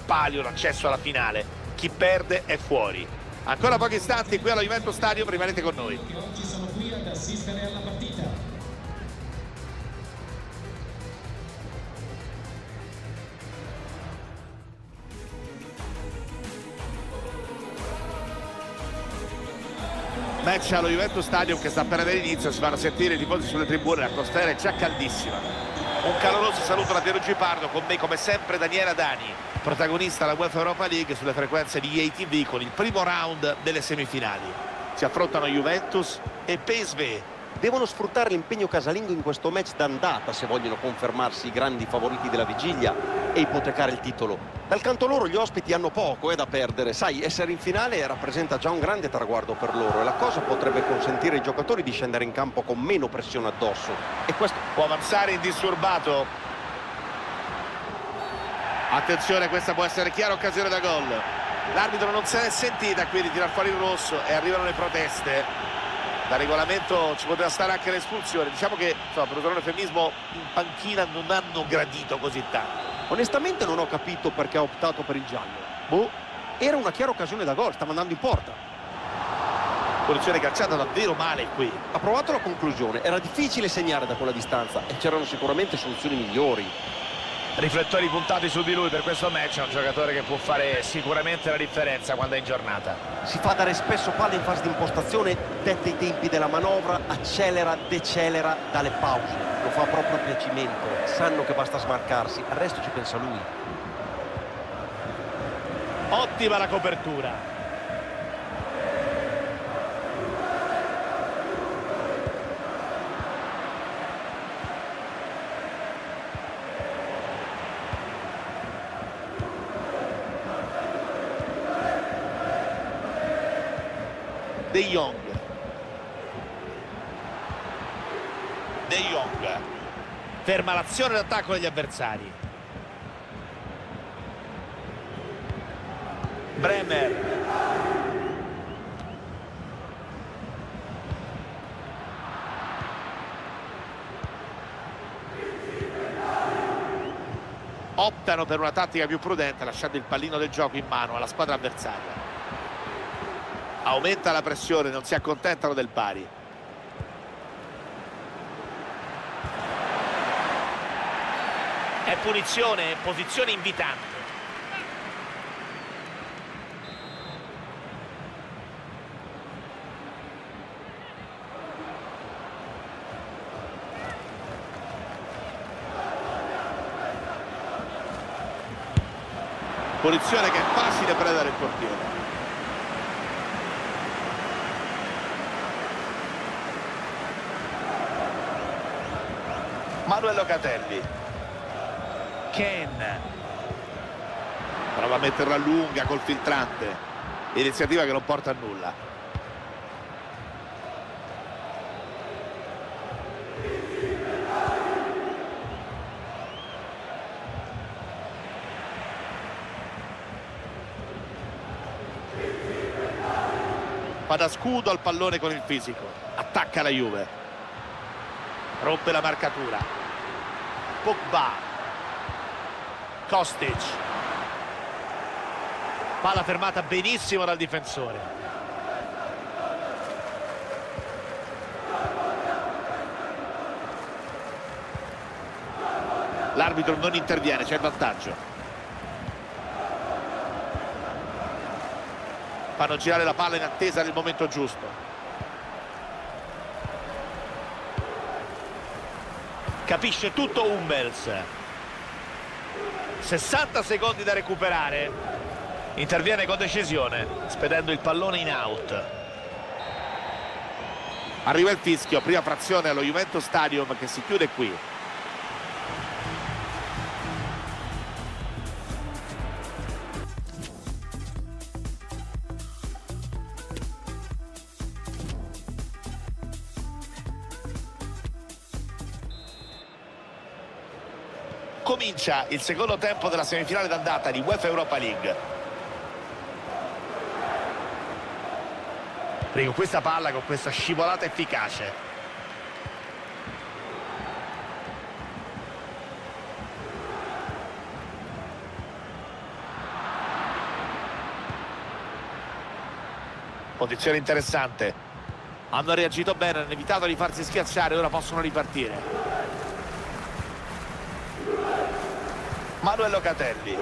palio l'accesso alla finale. Chi perde è fuori. Ancora pochi istanti qui allo Juventus Stadium, rimanete con noi. Oggi sono qui ad assistere alla partita. Match allo Juventus Stadium che sta per avere inizio, si vanno a sentire i tifosi sulle tribune, la costiera è già caldissima. Un caloroso saluto da Piero Gipardo, con me come sempre Daniela Dani, protagonista della UEFA Europa League sulle frequenze di EA TV con il primo round delle semifinali. Si affrontano Juventus e PSV. Devono sfruttare l'impegno casalingo in questo match d'andata se vogliono confermarsi i grandi favoriti della vigilia e ipotecare il titolo. Dal canto loro gli ospiti hanno poco da perdere. Sai, essere in finale rappresenta già un grande traguardo per loro e la cosa potrebbe consentire ai giocatori di scendere in campo con meno pressione addosso. E questo Può avanzare indisturbato. Attenzione, questa può essere chiara occasione da gol. L'arbitro non se n'è sentita qui di tirar fuori il rosso e arrivano le proteste. Da regolamento ci poteva stare anche l'espulsione. Diciamo che insomma, per usare un eufemismo, in panchina non hanno gradito così tanto. onestamente non ho capito perché ha optato per il giallo. Boh, era una chiara occasione da gol, stava andando in porta. Punizione calciata davvero male qui. Ha provato la conclusione, era difficile segnare da quella distanza e c'erano sicuramente soluzioni migliori. Riflettori puntati su di lui per questo match, è un giocatore che può fare sicuramente la differenza quando è in giornata. Si fa dare spesso palla in fase di impostazione, detta i tempi della manovra, accelera, decelera, dà le pause. Lo fa proprio a piacimento, sanno che basta smarcarsi, al resto ci pensa lui. Ottima la copertura. De Jong. Ferma l'azione d'attacco degli avversari. Bremer. Optano per una tattica più prudente, lasciando il pallino del gioco in mano alla squadra avversaria. Aumenta la pressione, non si accontentano del pari. È punizione, posizione invitante. Punizione che è facile prendere il portiere. Manuel Locatelli. Ken prova a metterla lunga col filtrante, iniziativa che non porta a nulla. Fa da scudo al pallone con il fisico, attacca la Juve, rompe la marcatura. Pogba. Kostic. Palla fermata benissimo dal difensore. L'arbitro non interviene, c'è il vantaggio. Fanno girare la palla in attesa del momento giusto. Capisce tutto Hummels. 60 secondi da recuperare. Interviene con decisione, spedendo il pallone in out. Arriva il fischio, prima frazione allo Juventus Stadium che si chiude qui. Comincia il secondo tempo della semifinale d'andata di UEFA Europa League. Riconquista palla con questa scivolata efficace. Posizione interessante. Hanno reagito bene, hanno evitato di farsi schiacciare, ora possono ripartire. Manuel Locatelli.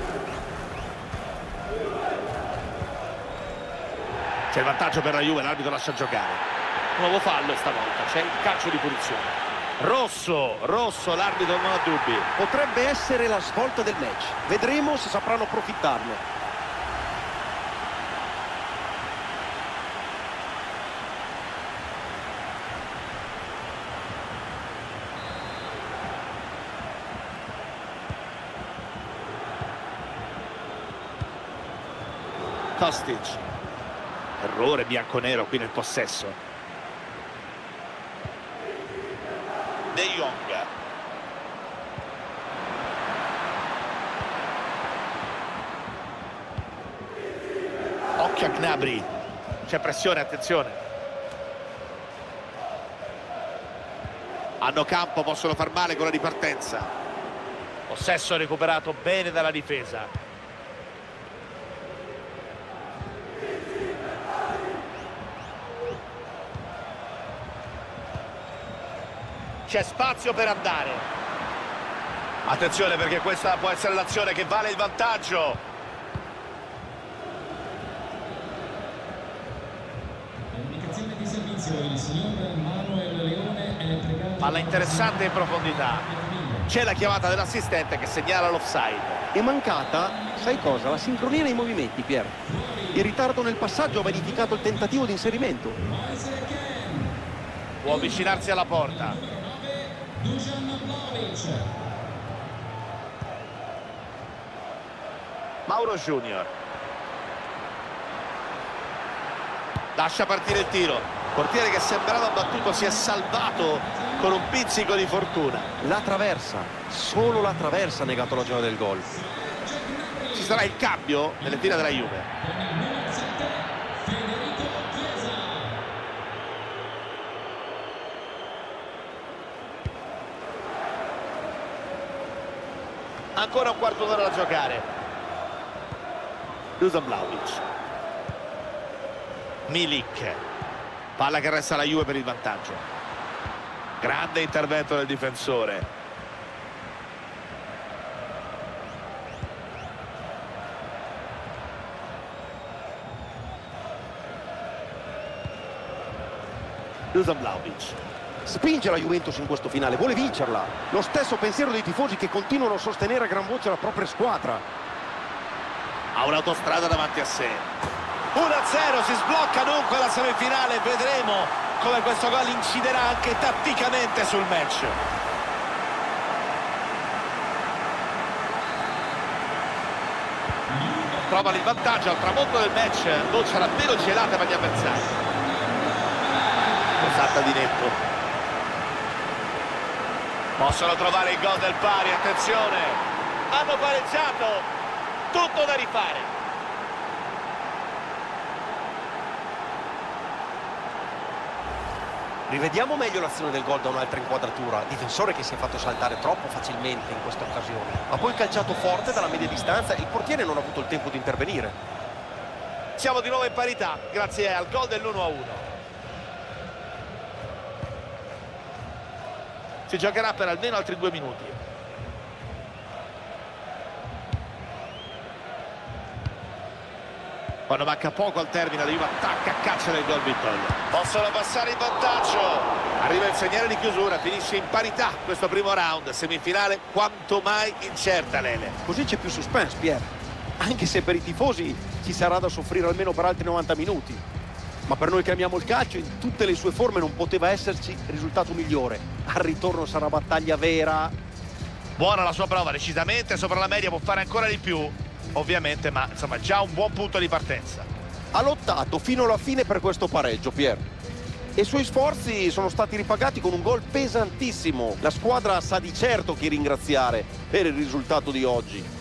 C'è il vantaggio per la Juve, l'arbitro lascia giocare. Nuovo fallo stavolta, c'è il calcio di punizione. Rosso, l'arbitro non ha dubbi. Potrebbe essere la svolta del match. Vedremo se sapranno approfittarne. Kostic. Errore bianconero qui nel possesso. De Jong. Occhio a Gnabry. C'è pressione, attenzione. Hanno campo, possono far male con la ripartenza. Possesso recuperato bene dalla difesa. C'è spazio per andare. Attenzione, perché questa può essere l'azione che vale il vantaggio. Indicazione di servizio, il signor Manuel Leone è pregato. Palla interessante in profondità. C'è la chiamata dell'assistente che segnala l'offside. È mancata, sai cosa? La sincronia nei movimenti, Pier. Il ritardo nel passaggio ha vanificato il tentativo di inserimento. Può avvicinarsi alla porta. Mauro Junior. Lascia partire il tiro. Portiere che sembrava battuto si è salvato con un pizzico di fortuna. La traversa, solo la traversa ha negato la gioia del gol. Ci sarà il cambio nelle fila della Juve. Ancora un quarto d'ora da giocare. Dusan Vlahovic. Milik. Palla che resta alla Juve per il vantaggio. Grande intervento del difensore. Dusan Vlahovic. Spinge la Juventus in questo finale, vuole vincerla. Lo stesso pensiero dei tifosi che continuano a sostenere a gran voce la propria squadra. Ha un'autostrada davanti a sé. 1-0, si sblocca dunque la semifinale. Vedremo come questo gol inciderà anche tatticamente sul match. Trovano il vantaggio al tramonto del match. Doccia davvero gelata per gli avversari. Salta di netto. Possono trovare il gol del pari, attenzione. Hanno pareggiato. Tutto da rifare. Rivediamo meglio l'azione del gol da un'altra inquadratura. Difensore che si è fatto saltare troppo facilmente in questa occasione. Ha poi calciato forte dalla media distanza e il portiere non ha avuto il tempo di intervenire. Siamo di nuovo in parità grazie al gol dell'1-1. Si giocherà per almeno altri 2 minuti. Quando manca poco al termine, la Juve attacca a caccia del gol vittoria. Possono passare in vantaggio. Arriva il segnale di chiusura, finisce in parità questo primo round. Semifinale quanto mai incerta, Lele. Così c'è più suspense, Pier. Anche se per i tifosi ci sarà da soffrire almeno per altri 90 minuti. Ma per noi che amiamo il calcio, in tutte le sue forme non poteva esserci risultato migliore. Al ritorno sarà battaglia vera. Buona la sua prova, decisamente sopra la media, può fare ancora di più, ovviamente, ma insomma già un buon punto di partenza. Ha lottato fino alla fine per questo pareggio, Pier. E i suoi sforzi sono stati ripagati con un gol pesantissimo. La squadra sa di certo chi ringraziare per il risultato di oggi.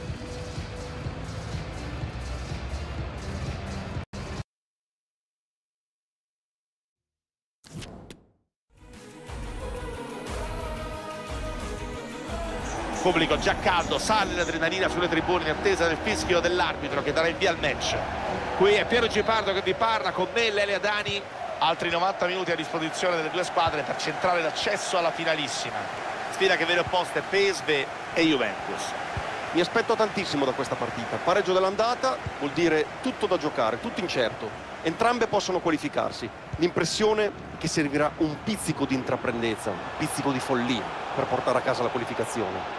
Pubblico già caldo, sale l'adrenalina sulle tribune in attesa del fischio dell'arbitro che darà il via al match. Qui è Piero Gipardo che vi parla, con me Lele Dani. Altri 90 minuti a disposizione delle due squadre per centrare l'accesso alla finalissima. Sfida che vede opposte PSV e Juventus. Mi aspetto tantissimo da questa partita. Pareggio dell'andata vuol dire tutto da giocare, tutto incerto. Entrambe possono qualificarsi. L'impressione è che servirà un pizzico di intraprendezza, un pizzico di follia per portare a casa la qualificazione.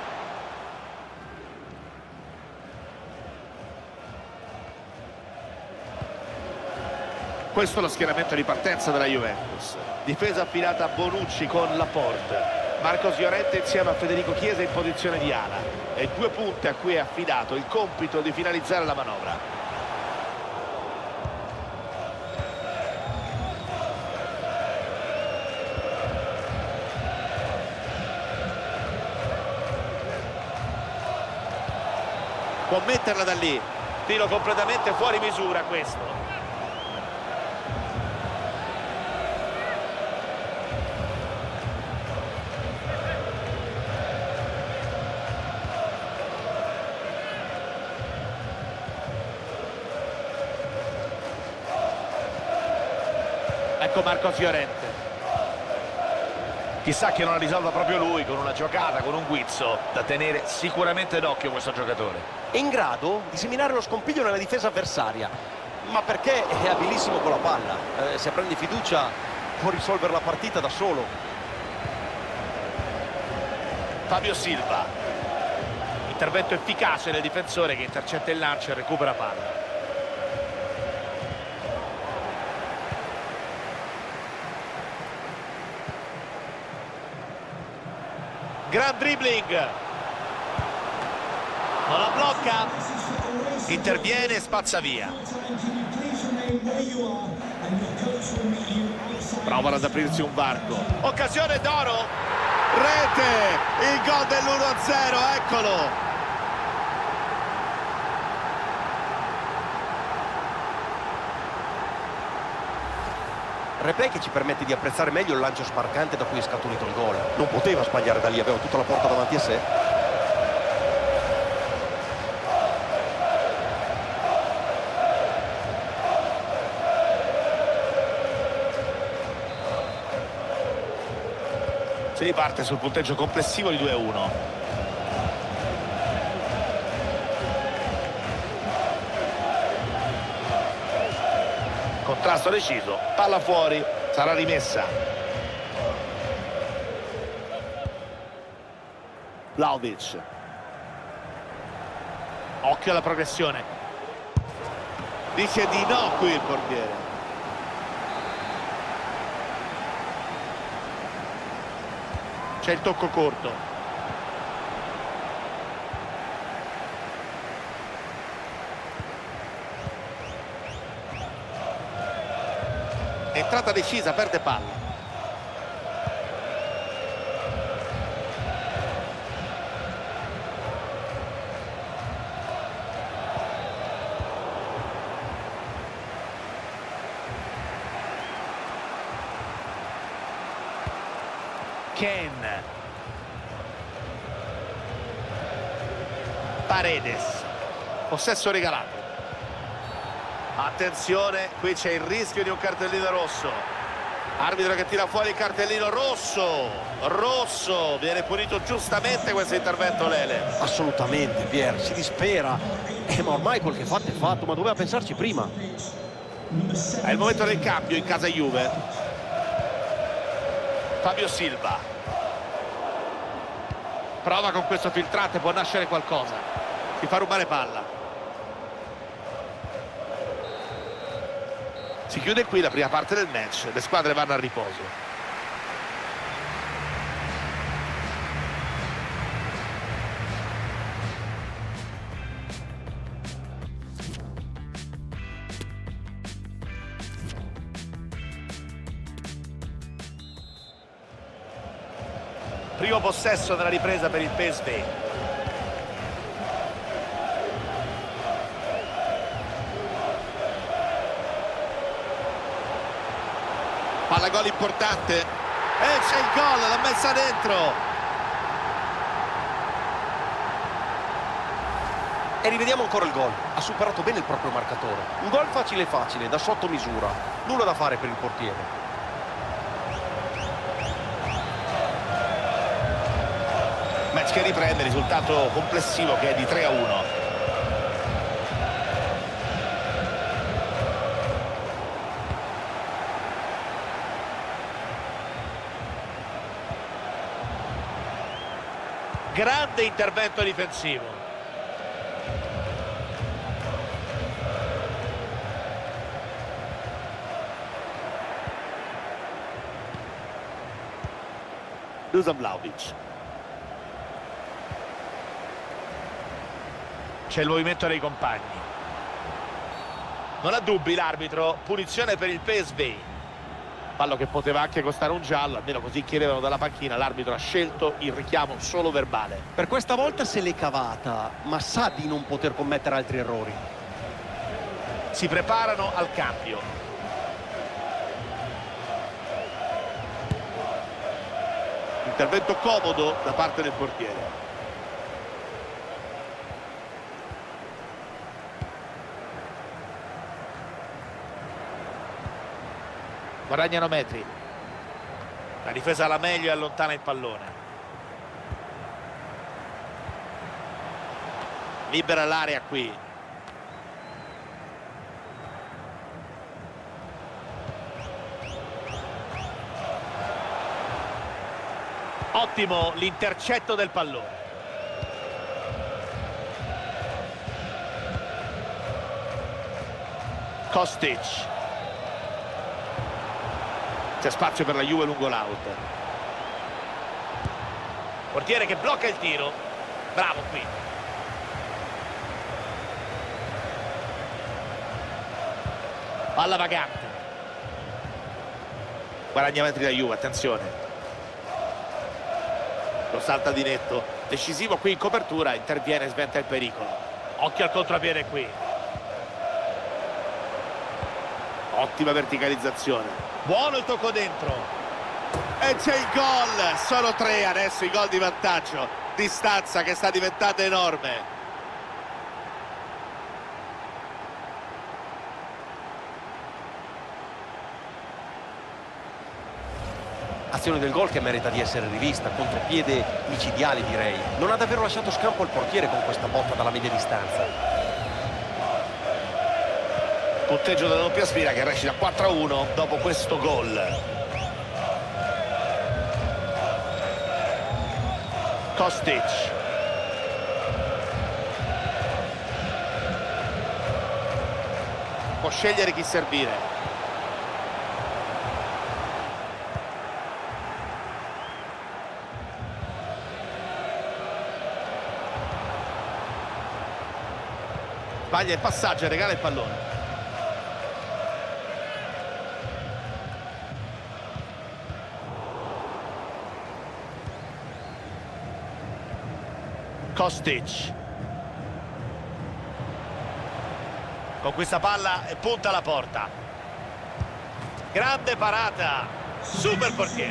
Questo è lo schieramento di partenza della Juventus. Difesa affidata a Bonucci con Laporte. Marcos Llorente insieme a Federico Chiesa in posizione di ala. E due punte a cui è affidato il compito di finalizzare la manovra. Può metterla da lì. Tiro completamente fuori misura questo. Ecco Marcos Llorente. Chissà che non la risolva proprio lui con una giocata, con un guizzo da tenere sicuramente d'occhio questo giocatore. È in grado di seminare lo scompiglio nella difesa avversaria, ma perché è abilissimo con la palla. Se prende fiducia può risolvere la partita da solo. Fabio Silva. Intervento efficace del difensore che intercetta il lancio e recupera palla. Gran dribbling, non la blocca, interviene e spazza via. Provano ad aprirsi un varco, occasione d'oro, rete, il gol dell'1-0, eccolo. Replay che ci permette di apprezzare meglio il lancio sbarcante da cui è scaturito il gol. Non poteva sbagliare da lì, aveva tutta la porta davanti a sé. Si riparte sul punteggio complessivo di 2-1. Contrasto deciso, palla fuori, sarà rimessa. Vlahovic. Occhio alla progressione. Dice di no qui il portiere. C'è il tocco corto. Entrata decisa, perde palla. Ken. Paredes. Possesso regalato. Attenzione, qui c'è il rischio di un cartellino rosso. Arbitro che tira fuori il cartellino rosso. Rosso, viene punito giustamente questo intervento Lele. Assolutamente, Pier, si dispera. Ma ormai quel che fatto è fatto, ma doveva pensarci prima. È il momento del cambio in casa Juve. Fabio Silva. Prova con questo filtrante, può nascere qualcosa. Si fa rubare palla. Si chiude qui la prima parte del match, le squadre vanno a riposo. Primo possesso nella ripresa per il PSV. Palla gol importante e c'è il gol, l'ha messa dentro. E rivediamo ancora il gol. Ha superato bene il proprio marcatore. Un gol facile facile, da sotto misura. Nulla da fare per il portiere. Match che riprende, risultato complessivo che è di 3-1. Grande intervento difensivo. Dusan Vlahovic. C'è il movimento dei compagni. Non ha dubbi l'arbitro, punizione per il PSV. Fallo che poteva anche costare un giallo, almeno così chiedevano dalla panchina. L'arbitro ha scelto il richiamo solo verbale. Per questa volta se l'è cavata, ma sa di non poter commettere altri errori. Si preparano al cambio. Intervento comodo da parte del portiere. Guadagnano metri. La difesa alla meglio e allontana il pallone. Libera l'area qui. Ottimo l'intercetto del pallone. Kostic. C'è spazio per la Juve lungo l'out. Portiere che blocca il tiro. Bravo qui. Palla vagante. Guadagna metri da Juve, attenzione. Lo salta di netto. Decisivo qui in copertura, interviene e sventa il pericolo. Occhio al contropiede qui. Ottima verticalizzazione. Buono il tocco dentro. E c'è il gol. Sono 3 adesso i gol di vantaggio. Distanza che sta diventando enorme. Azione del gol che merita di essere rivista. Contropiede micidiale, direi. Non ha davvero lasciato scampo al portiere con questa botta dalla media distanza. Punteggio della doppia sfida che recita 4-1 dopo questo gol. Kostic. Può scegliere chi servire. Sbaglia il passaggio e regala il pallone. Kostic. Con questa palla punta alla porta. Grande parata. Super portiere.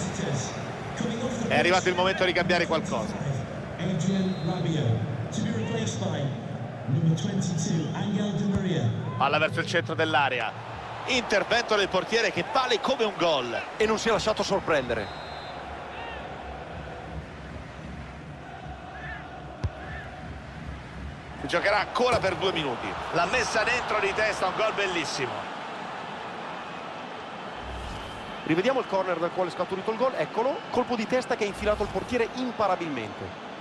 È arrivato il momento di cambiare qualcosa. Palla verso il centro dell'area. Intervento del portiere che vale come un gol. E non si è lasciato sorprendere. Giocherà ancora per 2 minuti. L'ha messa dentro di testa, un gol bellissimo. Rivediamo il corner dal quale è scaturito il gol. Eccolo, colpo di testa che ha infilato il portiere imparabilmente.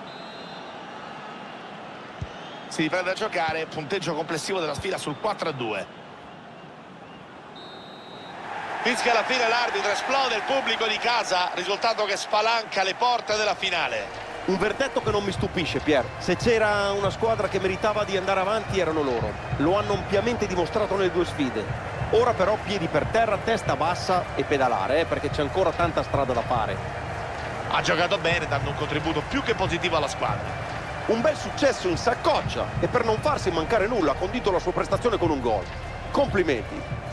Si riprende a giocare, punteggio complessivo della sfida sul 4-2. Fischia alla fine l'arbitro, esplode il pubblico di casa, risultato che spalanca le porte della finale. Un verdetto che non mi stupisce, Pier. Se c'era una squadra che meritava di andare avanti erano loro. Lo hanno ampiamente dimostrato nelle 2 sfide. Ora però piedi per terra, testa bassa e pedalare, perché c'è ancora tanta strada da fare. Ha giocato bene, dando un contributo più che positivo alla squadra. Un bel successo in saccoccia e per non farsi mancare nulla ha condito la sua prestazione con un gol. Complimenti.